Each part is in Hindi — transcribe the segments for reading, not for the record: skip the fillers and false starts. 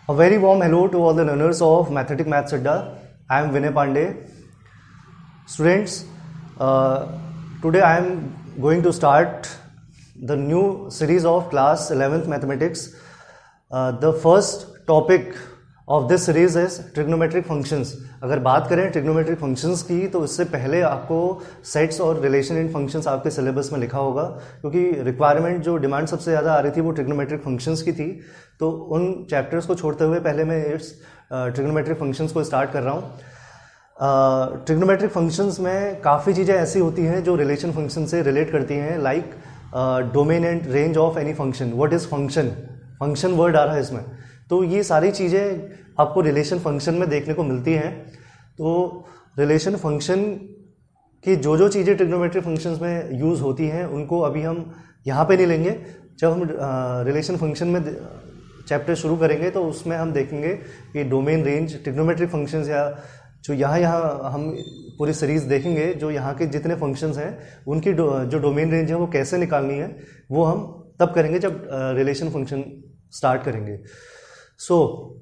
A very warm hello to all the learners of Mathematics Maths Adda. I am Vinay Pandey. Students, today I am going to start the new series of class 11th Mathematics. The first topic of this series is trigonometric functions. अगर बात करें trigonometric functions की तो इससे पहले आपको सेट्स और रिलेशन इन फंक्शंस आपके सिलेबस में लिखा होगा, क्योंकि रिक्वायरमेंट जो डिमांड सबसे ज़्यादा आ रही थी वो ट्रिग्नोमेट्रिक फंक्शंस की थी. तो उन चैप्टर्स को छोड़ते हुए पहले मैं इस ट्रिग्नोमेट्रिक फंक्शंस को स्टार्ट कर रहा हूँ. ट्रिग्नोमेट्रिक फंक्शंस में काफ़ी चीज़ें ऐसी होती हैं जो रिलेशन फंक्शन से रिलेट करती हैं, like domain and range of any function. What is function? Function word आ रहा है इसमें. तो ये सारी चीज़ें आपको रिलेशन फंक्शन में देखने को मिलती हैं. तो रिलेशन फंक्शन की जो चीज़ें ट्रिग्नोमेट्रिक फंक्शंस में यूज़ होती हैं उनको अभी हम यहाँ पे नहीं लेंगे. जब हम रिलेशन फंक्शन में चैप्टर शुरू करेंगे तो उसमें हम देखेंगे कि डोमेन रेंज ट्रिग्नोमेट्रिक फंक्शंस, या जो यहाँ हम पूरी सीरीज़ देखेंगे जो यहाँ के जितने फंक्शंस हैं उनकी जो डोमेन रेंज है वो कैसे निकालनी है, वो हम तब करेंगे जब रिलेशन फंक्शन स्टार्ट करेंगे. So,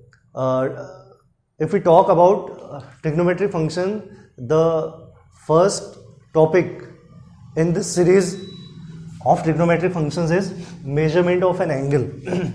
if we talk about trigonometric function, the first topic in this series of trigonometric functions is measurement of an angle.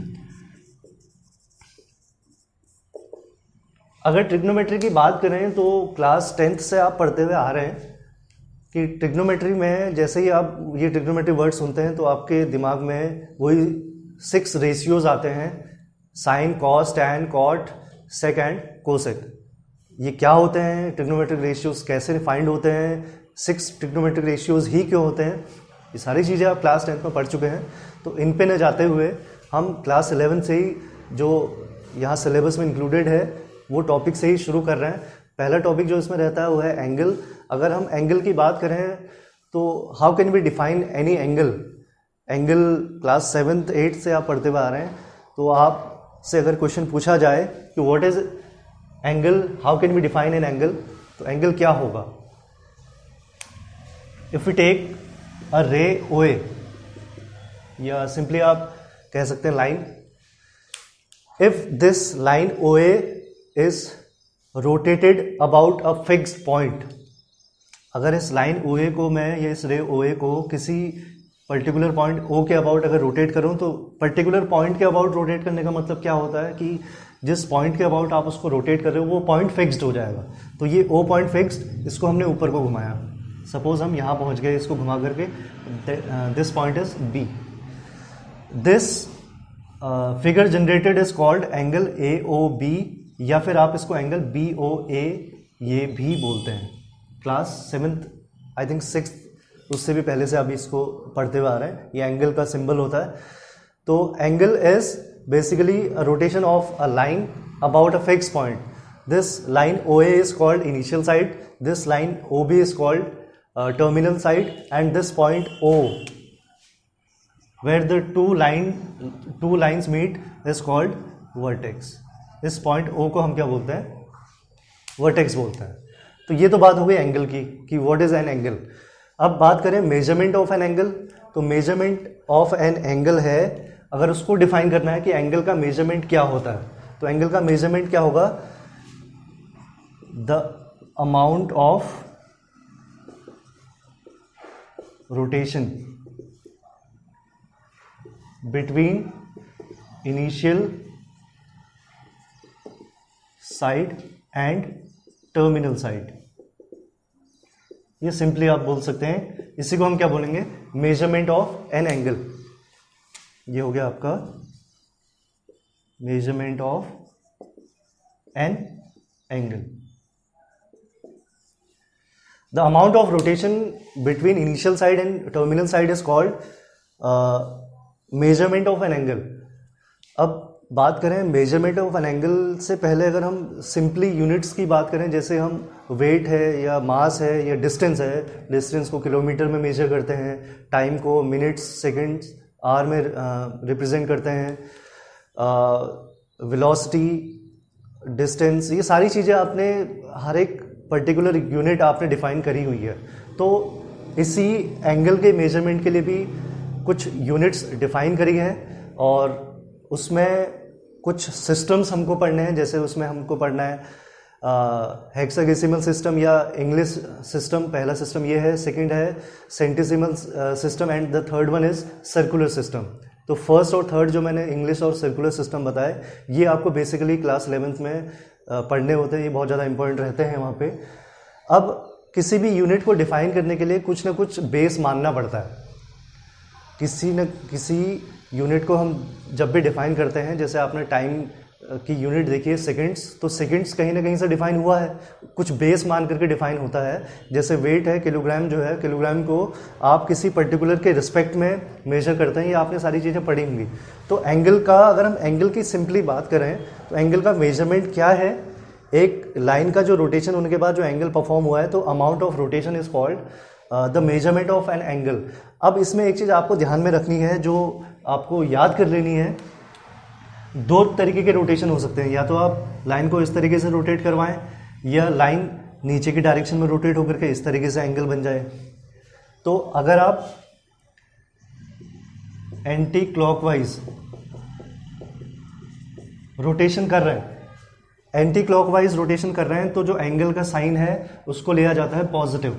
अगर ट्रिग्नोमेट्री की बात करें तो क्लास 10th से आप पढ़ते हुए आ रहे हैं कि ट्रिग्नोमेट्री में जैसे ही आप ये ट्रिग्नोमेट्री वर्ड सुनते हैं तो आपके दिमाग में वही 6 रेशियोज आते हैं: sine, cos, tan, cot, sec and cosec. ये क्या होते हैं? ट्रिग्नोमेट्रिक रेशियोज कैसे फाइंड होते हैं? 6 ट्रिग्नोमेट्रिक रेशियोज ही क्यों होते हैं? ये सारी चीज़ें आप क्लास 10th में पढ़ चुके हैं. तो इन पे न जाते हुए हम क्लास 11 से ही जो यहाँ सिलेबस में इंक्लूडेड है वो टॉपिक से ही शुरू कर रहे हैं. पहला टॉपिक जो इसमें रहता है वो है एंगल. अगर हम एंगल की बात करें तो how can we define any angle? Angle class 7th 8th से आप पढ़ते हुए आ रहे हैं. तो आप से अगर क्वेश्चन पूछा जाए कि what is angle, how can we define an angle, तो एंगल क्या होगा? इफ वी टेक अ रे ओ ए, या सिंपली आप कह सकते हैं line. If this line O A is rotated about a fixed point, अगर इस लाइन ओ ए को मैं या इस रे ओ ए को किसी पर्टिकुलर पॉइंट ओ के अबाउट अगर रोटेट करूं, तो पर्टिकुलर पॉइंट के अबाउट रोटेट करने का मतलब क्या होता है कि जिस पॉइंट के अबाउट आप उसको रोटेट कर रहे हो वो पॉइंट फिक्स्ड हो जाएगा. तो ये ओ पॉइंट फिक्स्ड, इसको हमने ऊपर को घुमाया. सपोज हम यहाँ पहुँच गए इसको घुमा करके, this point is B. This figure generated is called angle A O B, या फिर आप इसको एंगल बी ओ ए ये भी बोलते हैं. Class 7th I think 6th उससे भी पहले से अभी इसको पढ़ते हुए आ रहे हैं. ये एंगल का सिंबल होता है. तो angle is basically a rotation of a line about a fix point. This line O A is called initial side, this line O B is called terminal side, and this point O where the two lines meet is called vertex. इस पॉइंट ओ को हम क्या बोलते हैं? वर्टेक्स बोलते हैं. तो ये तो बात हो गई एंगल की कि व्हाट इज एन एंगल. अब बात करें मेजरमेंट ऑफ एन एंगल. तो मेजरमेंट ऑफ एन एंगल है, अगर उसको डिफाइन करना है कि एंगल का मेजरमेंट क्या होता है, तो एंगल का मेजरमेंट क्या होगा? The amount of rotation between initial side and terminal side. ये सिंपली आप बोल सकते हैं, इसी को हम क्या बोलेंगे? Measurement of an angle. ये हो गया आपका measurement of an angle. The amount of rotation between initial side and terminal side is called measurement of an angle. अब बात करें मेजरमेंट ऑफ एन एंगल से पहले अगर हम सिंपली यूनिट्स की बात करें, जैसे हम वेट है या मास है या डिस्टेंस है, डिस्टेंस को किलोमीटर में मेजर करते हैं, टाइम को मिनट्स, सेकंड्स, आवर में रिप्रेजेंट करते हैं, वेलोसिटी, डिस्टेंस, ये सारी चीज़ें आपने हर एक पर्टिकुलर यूनिट आपने डिफाइन करी हुई है. तो इसी एंगल के मेजरमेंट के लिए भी कुछ यूनिट्स डिफाइन करी हैं और उसमें कुछ सिस्टम्स हमको पढ़ने हैं, जैसे उसमें हमको पढ़ना है हेक्साडेसिमल सिस्टम या इंग्लिश सिस्टम। पहला सिस्टम ये है, सेकंड है centesimal system and the third one is circular system. तो फर्स्ट और थर्ड जो मैंने इंग्लिश और सर्कुलर सिस्टम बताए, ये आपको बेसिकली क्लास 11th में पढ़ने होते हैं, ये बहुत ज़्यादा इंपॉर्टेंट रहते हैं वहाँ पे। अब किसी भी यूनिट को डिफाइन करने के लिए कुछ ना कुछ बेस मानना पड़ता है। किसी यूनिट को हम जब भी डिफाइन करते हैं, जैसे आपने टाइम की यूनिट देखी है सेकंड्स, तो सेकंड्स कहीं ना कहीं से डिफाइन हुआ है, कुछ बेस मान करके डिफाइन होता है। जैसे वेट है, किलोग्राम जो है, किलोग्राम को आप किसी पर्टिकुलर के रिस्पेक्ट में मेजर करते हैं, ये आपने सारी चीज़ें पढ़ी होंगी। तो एंगल का, अगर हम एंगल की सिंपली बात करें तो एंगल का मेजरमेंट क्या है, एक लाइन का जो रोटेशन होने के बाद जो एंगल परफॉर्म हुआ है, तो amount of rotation is called the measurement of an angle. अब इसमें एक चीज़ आपको ध्यान में रखनी है, जो आपको याद कर लेनी है, दो तरीके के रोटेशन हो सकते हैं। या तो आप लाइन को इस तरीके से रोटेट करवाएं, या लाइन नीचे की डायरेक्शन में रोटेट होकर के इस तरीके से एंगल बन जाए। तो अगर आप एंटी क्लॉकवाइज रोटेशन कर रहे हैं, एंटी क्लॉकवाइज रोटेशन कर रहे हैं, तो जो एंगल का साइन है उसको लिया जाता है पॉजिटिव।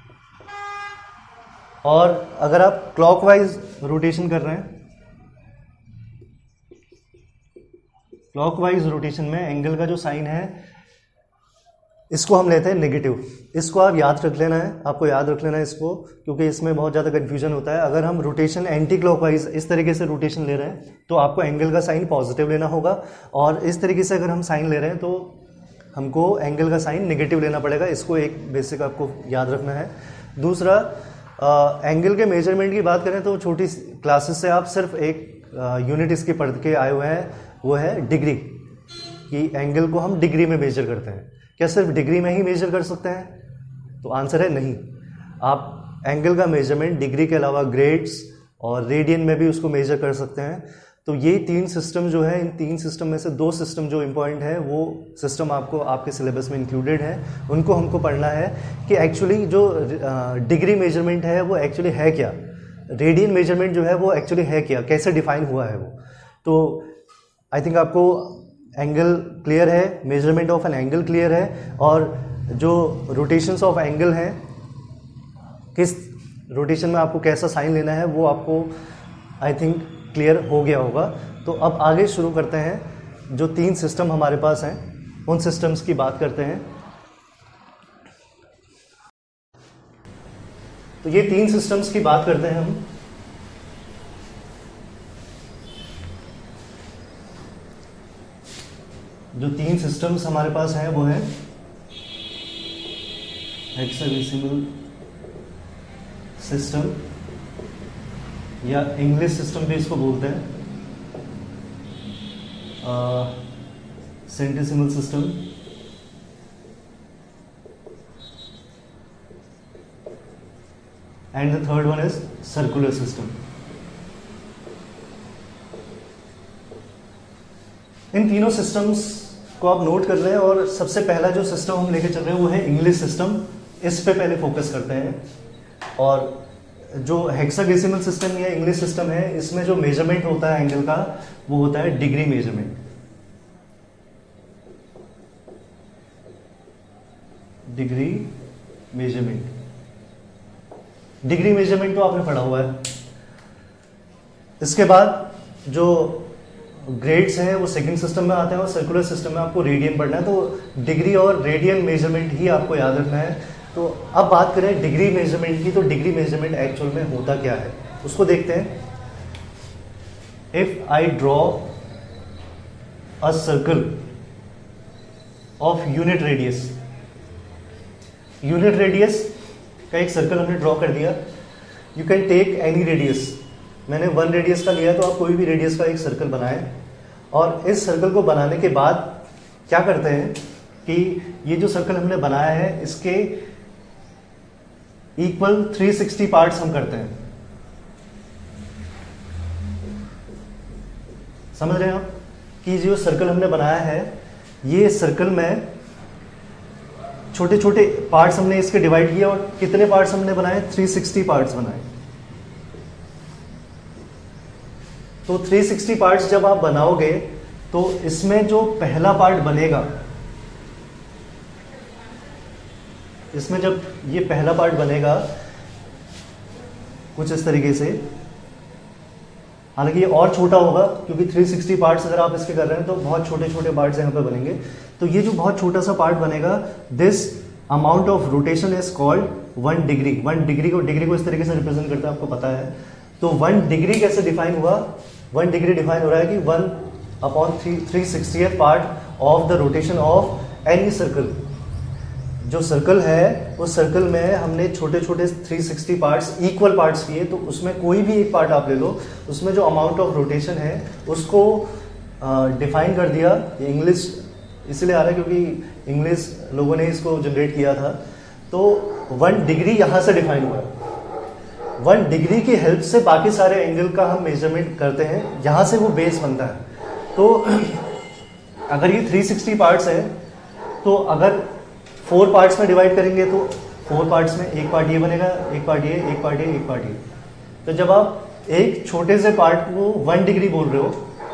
और अगर आप क्लॉकवाइज रोटेशन कर रहे हैं, क्लॉकवाइज रोटेशन में एंगल का जो साइन है इसको हम लेते हैं नेगेटिव। इसको आप याद रख लेना है, आपको याद रख लेना है इसको, क्योंकि इसमें बहुत ज़्यादा कन्फ्यूजन होता है। अगर हम रोटेशन एंटी क्लॉकवाइज इस तरीके से रोटेशन ले रहे हैं तो आपको एंगल का साइन पॉजिटिव लेना होगा, और इस तरीके से अगर हम साइन ले रहे हैं तो हमको एंगल का साइन नेगेटिव लेना पड़ेगा। इसको एक बेसिक आपको याद रखना है। दूसरा, एंगल के मेजरमेंट की बात करें तो छोटी क्लासेस से आप सिर्फ एक यूनिट इसकी पढ़ के आए हुए हैं, वो है डिग्री, कि एंगल को हम डिग्री में मेजर करते हैं। क्या सिर्फ डिग्री में ही मेजर कर सकते हैं? तो आंसर है नहीं। आप एंगल का मेजरमेंट डिग्री के अलावा ग्रेड्स और रेडियन में भी उसको मेजर कर सकते हैं। तो ये तीन सिस्टम जो है, इन तीन सिस्टम में से दो सिस्टम जो इम्पॉर्टेंट है, वो सिस्टम आपको आपके सिलेबस में इंक्लूडेड है। उनको हमको पढ़ना है कि एक्चुअली जो डिग्री मेजरमेंट है वो एक्चुअली है क्या, रेडियन मेजरमेंट जो है वो एक्चुअली है क्या, कैसे डिफाइन हुआ है वो। तो आई थिंक आपको एंगल क्लियर है, measurement of an angle clear है, और जो रोटेशंस ऑफ एंगल हैं, किस रोटेशन में आपको कैसा साइन लेना है, वो आपको आई थिंक क्लियर हो गया होगा। तो अब आगे शुरू करते हैं। जो तीन सिस्टम हमारे पास हैं उन सिस्टम्स की बात करते हैं। तो ये तीन सिस्टम्स की बात करते हैं हम। जो तीन सिस्टम्स हमारे पास हैं वो है हेक्साडेसिमल सिस्टम, या इंग्लिश सिस्टम भी इसको बोलते हैं, centesimal system, and the third one is circular system. इन तीनों सिस्टम्स को आप नोट कर रहे हैं, और सबसे पहला जो सिस्टम हम लेके चल रहे हैं वो है इंग्लिश सिस्टम। इस पे पहले फोकस करते हैं। और जो हेक्साडेसिमल सिस्टम या इंग्लिश सिस्टम है, इसमें जो मेजरमेंट होता है एंगल का, वो होता है degree measurement. Degree measurement, degree measurement तो आपने पढ़ा हुआ है। इसके बाद जो ग्रेड्स हैं वो सेकंड सिस्टम में आते हैं, और सर्कुलर सिस्टम में आपको रेडियन पढ़ना है। तो डिग्री और रेडियन मेजरमेंट ही आपको याद रखना है। तो अब बात करें डिग्री मेजरमेंट की, तो डिग्री मेजरमेंट एक्चुअल में होता क्या है उसको देखते हैं। If I draw a circle of unit radius, unit radius का एक सर्कल हमने ड्रॉ कर दिया। You can take any radius, मैंने 1 रेडियस का लिया, तो आप कोई भी रेडियस का एक सर्कल बनाएं। और इस सर्कल को बनाने के बाद क्या करते हैं कि ये जो सर्कल हमने बनाया है, इसके इक्वल 360 पार्ट्स हम करते हैं। समझ रहे हैं आप कि जो सर्कल हमने बनाया है, ये सर्कल में छोटे छोटे पार्ट्स हमने इसके डिवाइड किया, और कितने पार्ट्स हमने बनाए? 360 पार्ट्स बनाए। तो 360 पार्ट्स जब आप बनाओगे तो इसमें जो पहला पार्ट बनेगा, इसमें जब ये पहला पार्ट बनेगा कुछ इस तरीके से, हालांकि ये और छोटा होगा क्योंकि 360 पार्ट्स अगर आप इसके कर रहे हैं तो बहुत छोटे छोटे पार्ट्स यहाँ पे बनेंगे। तो ये जो बहुत छोटा सा पार्ट बनेगा, this amount of rotation is called 1 degree. 1 degree को इस तरीके से रिप्रेजेंट करता है, आपको पता है। तो 1 डिग्री कैसे डिफाइन हुआ? 1 डिग्री डिफाइन हो रहा है कि 1/360th part of the rotation of any circle. जो सर्कल है उस सर्कल में हमने छोटे छोटे 360 पार्ट्स, इक्वल पार्ट्स किए। तो उसमें कोई भी एक पार्ट आप ले लो, उसमें जो अमाउंट ऑफ रोटेशन है उसको डिफाइन कर दिया। ये इंग्लिश इसलिए आ रहा है क्योंकि इंग्लिश लोगों ने इसको जनरेट किया था। तो 1 डिग्री यहाँ से डिफाइन हुआ है। 1 डिग्री की हेल्प से बाकी सारे एंगल का हम मेजरमेंट करते हैं, यहाँ से वो बेस बनता है। तो अगर ये 360 पार्ट्स है तो अगर 4 पार्ट्स में डिवाइड करेंगे तो 4 पार्ट्स में एक पार्ट ये बनेगा, एक पार्ट ये, एक पार्ट ये, एक पार्ट ये। तो जब आप एक छोटे से पार्ट को 1 डिग्री बोल रहे हो,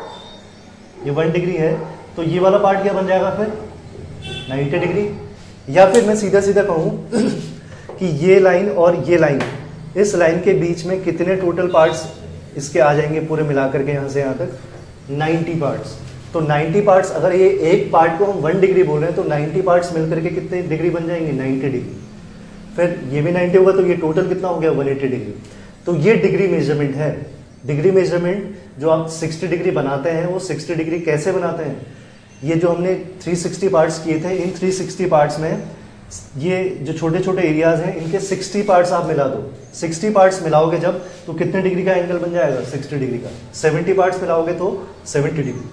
ये 1 डिग्री है, तो ये वाला पार्ट क्या बन जाएगा फिर? 90 डिग्री। या फिर मैं सीधा सीधा कहूँ कि ये लाइन और ये लाइन, इस लाइन के बीच में कितने टोटल पार्ट्स इसके आ जाएंगे पूरे मिलाकर के यहाँ से यहाँ तक? 90 पार्ट्स। तो 90 पार्ट्स, अगर ये एक पार्ट को हम 1 डिग्री बोल रहे हैं तो 90 पार्ट्स मिलकर के कितने डिग्री बन जाएंगे? 90 डिग्री। फिर ये भी 90 होगा तो ये टोटल कितना हो गया? 180 डिग्री। तो ये डिग्री मेजरमेंट है। डिग्री मेजरमेंट जो आप 60 डिग्री बनाते हैं, वो 60 डिग्री कैसे बनाते हैं? ये जो हमने 360 पार्ट्स किए थे, इन 360 पार्ट्स में ये जो छोटे छोटे एरियाज हैं, इनके 60 पार्ट्स आप मिला दो। 60 पार्ट्स मिलाओगे जब, तो कितने डिग्री का एंगल बन जाएगा? 60 डिग्री का। 70 पार्ट्स मिलाओगे तो 70 डिग्री।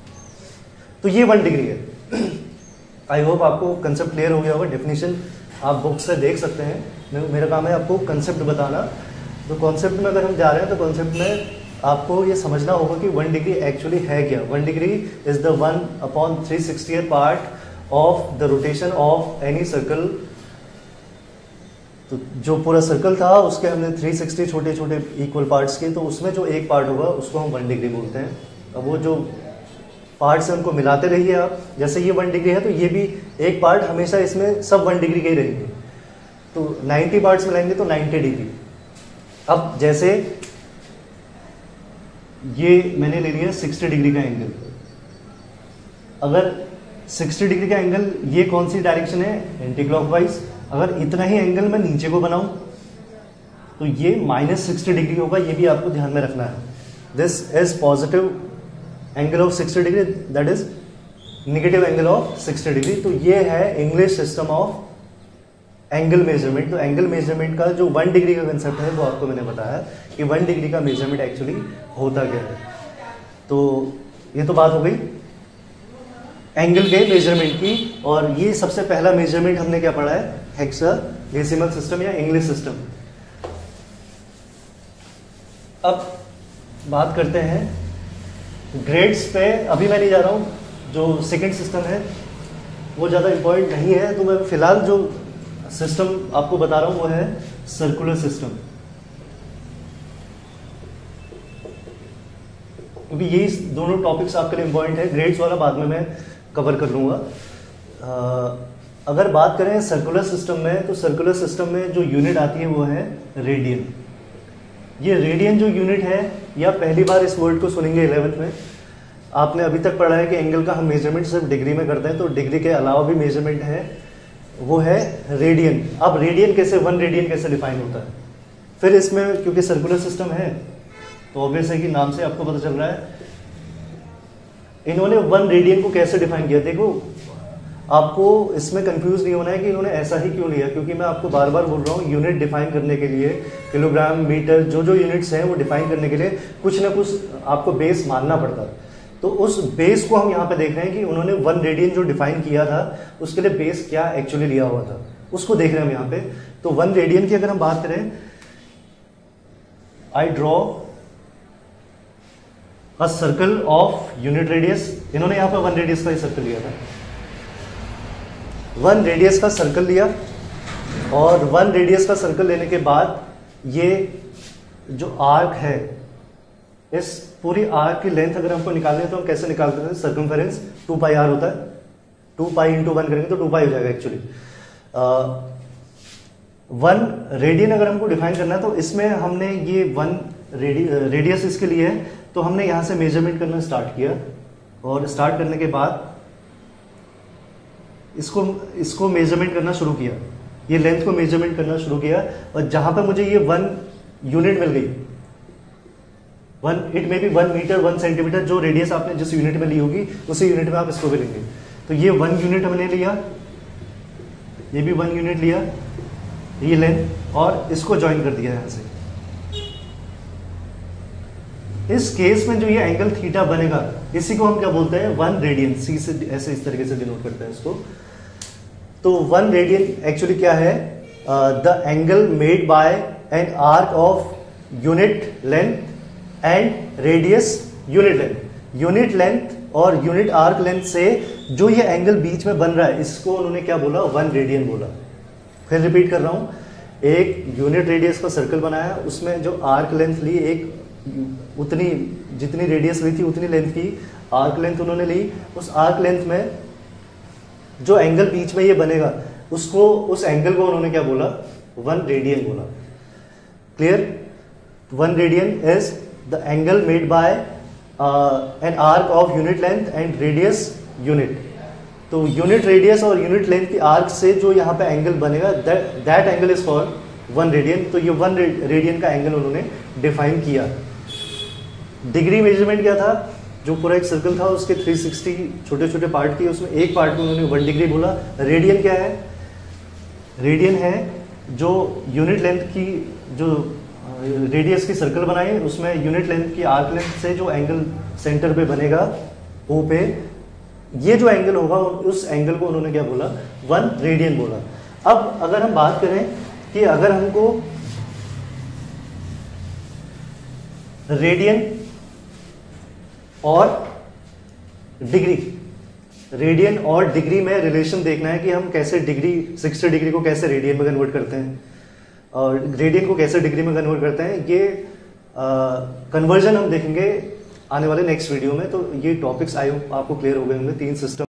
तो ये 1 डिग्री है। आई होप आपको कंसेप्ट क्लियर हो गया होगा। डेफिनेशन आप बुक से देख सकते हैं। मेरा काम है आपको कंसेप्ट बताना। तो कॉन्सेप्ट में अगर हम जा रहे हैं तो कॉन्सेप्ट में आपको ये समझना होगा कि 1 डिग्री एक्चुअली है क्या। 1 degree is the 1/360th part of the rotation of any circle. तो जो पूरा सर्कल था उसके हमने 360 छोटे छोटे इक्वल पार्ट्स किए, तो उसमें जो एक पार्ट होगा उसको हम 1 डिग्री बोलते हैं। अब वो जो पार्ट्स हैं उनको मिलाते रहिए आप। जैसे ये 1 डिग्री है तो ये भी एक पार्ट हमेशा इसमें सब 1 डिग्री के ही रहेंगे। तो 90 पार्ट्स मिलाएंगे तो 90 डिग्री। अब जैसे ये मैंने ले लिया 60 डिग्री का एंगल। अगर 60 डिग्री का एंगल, ये कौन सी डायरेक्शन है? Anti clockwise. अगर इतना ही एंगल मैं नीचे को बनाऊं तो ये -60 डिग्री होगा। ये भी आपको ध्यान में रखना है। This is positive angle of 60 degree, that is negative angle of 60 degree. तो ये है English system of angle measurement. तो एंगल मेजरमेंट का जो 1 डिग्री का कंसेप्ट है वो आपको मैंने बताया कि 1 डिग्री का मेजरमेंट एक्चुअली होता क्या है। तो ये तो बात हो गई एंगल के मेजरमेंट की। और ये सबसे पहला मेजरमेंट हमने क्या पढ़ा है? हेक्साडेसिमल सिस्टम या इंग्लिश सिस्टम। अब बात करते हैं ग्रेड्स पे। अभी मैं नहीं जा रहा हूँ। जो सेकंड सिस्टम है वो ज़्यादा इम्पोर्टेंट नहीं है, तो मैं फिलहाल जो सिस्टम आपको बता रहा हूँ वो है सर्कुलर सिस्टम। क्योंकि ये दोनों टॉपिक्स आपके लिए इम्पोर्टेंट है। ग्रेड्स वाला बाद में मैं कवर कर लूँगा। अगर बात करें सर्कुलर सिस्टम में, तो सर्कुलर सिस्टम में जो यूनिट आती है वो है रेडियन। ये रेडियन जो यूनिट है, या पहली बार इस वर्ड को सुनेंगे 11th में। आपने अभी तक पढ़ा है कि एंगल का हम मेजरमेंट सिर्फ डिग्री में करते हैं, तो डिग्री के अलावा भी मेजरमेंट है, वो है रेडियन। अब रेडियन कैसे, 1 रेडियन कैसे डिफाइन होता है? फिर इसमें क्योंकि सर्कुलर सिस्टम है तो ऑब्वियस है कि नाम से आपको पता चल रहा है। इन्होंने 1 रेडियन को कैसे डिफाइन किया? देखो, आपको इसमें कंफ्यूज नहीं होना है कि इन्होंने ऐसा ही क्यों लिया, क्योंकि मैं आपको बार बार बोल रहा हूँ यूनिट डिफाइन करने के लिए, किलोग्राम, मीटर, जो यूनिट्स हैं वो डिफाइन करने के लिए कुछ ना कुछ आपको बेस मानना पड़ता है। तो उस बेस को हम यहाँ पे देख रहे हैं कि उन्होंने 1 रेडियन जो डिफाइन किया था उसके लिए बेस क्या एक्चुअली लिया हुआ था, उसको देख रहे हैं हम यहाँ पे। तो 1 रेडियन की अगर हम बात करें, I draw a circle of unit radius. इन्होंने यहाँ पे 1 रेडियस का ही सर्कल लिया था। 1 रेडियस का सर्कल लिया, और 1 रेडियस का सर्कल लेने के बाद ये जो आर्क है इस पूरी आर्क की लेंथ अगर हमको निकालनी है तो हम कैसे निकालते हैं? सर्कमफेरेंस 2 पाई आर होता है, 2 पाई इंटू 1 करेंगे तो 2 पाई हो जाएगा एक्चुअली। 1 रेडियन अगर हमको डिफाइन करना है तो इसमें हमने ये 1 रेडियस इसके लिए है, तो हमने यहां से मेजरमेंट करना स्टार्ट किया और स्टार्ट करने के बाद इसको मेजरमेंट करना शुरू किया, ये लेंथ को मेजरमेंट करना शुरू किया और जहां पर मुझे ये 1 यूनिट मिल गई, it may be 1 metre 1 centimetre, जो रेडियस आपने जिस यूनिट में ली होगी उसी यूनिट में आप इसको भी लेंगे। तो ये 1 यूनिट हमने लिया, ये भी 1 यूनिट लिया, ये लेंथ, और इसको ज्वाइन कर दिया यहां से। इस केस में जो ये एंगल थीटा बनेगा इसी को हम क्या बोलते हैं? 1 रेडियन। सी से ऐसे इस तरीके से डिनोट करते हैं इसको। तो 1 रेडियन एक्चुअली क्या है? The angle made by an arc of unit length and radius unit length. Unit length और यूनिट आर्क लेंथ से जो ये एंगल बीच में बन रहा है इसको उन्होंने क्या बोला? 1 रेडियन बोला। फिर रिपीट कर रहा हूं, एक यूनिट रेडियस का सर्कल बनाया, उसमें जो आर्क लेंथ ली, एक उतनी जितनी रेडियस ली थी उतनी लेंथ की आर्क लेंथ उन्होंने ली। उस आर्क लेंथ में जो एंगल बीच में ये बनेगा उसको, उस एंगल को उन्होंने क्या बोला? 1 रेडियन बोला। Clear? 1 radian is the angle made by an arc of unit length and radius unit. तो यूनिट रेडियस और यूनिट लेंथ की आर्क से जो यहाँ पे एंगल बनेगा, that angle is called 1 radian. तो ये 1 रेडियन का एंगल उन्होंने डिफाइन किया। डिग्री मेजरमेंट क्या था? जो पूरा एक सर्कल था उसके 360 छोटे छोटे पार्ट किए, उसमें एक पार्ट को उन्होंने 1 डिग्री बोला। रेडियन क्या है? रेडियन है जो यूनिट लेंथ की, जो रेडियस की सर्कल बनाई उसमें यूनिट लेंथ की आर्क लेंथ से जो एंगल सेंटर पे बनेगा ओ पे, ये जो एंगल होगा उस एंगल को उन्होंने क्या बोला? 1 रेडियन बोला। अब अगर हम बात करें कि अगर हमको रेडियन और डिग्री, रेडियन और डिग्री में रिलेशन देखना है कि हम कैसे डिग्री 60 डिग्री को कैसे रेडियन में कन्वर्ट करते हैं और रेडियन को कैसे डिग्री में कन्वर्ट करते हैं, ये कन्वर्जन हम देखेंगे आने वाले नेक्स्ट वीडियो में। तो ये टॉपिक्स आपको क्लियर हो गए होंगे, 3 सिस्टम